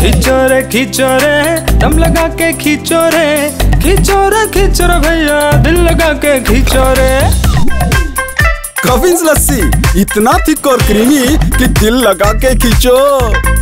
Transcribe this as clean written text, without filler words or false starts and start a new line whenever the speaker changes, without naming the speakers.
खींचो रे दम लगा के खींचो रे भैया दिल लगा के खींचो रे।
कविंस लस्सी इतना थिक और क्रीमी कि दिल लगा के खींचो।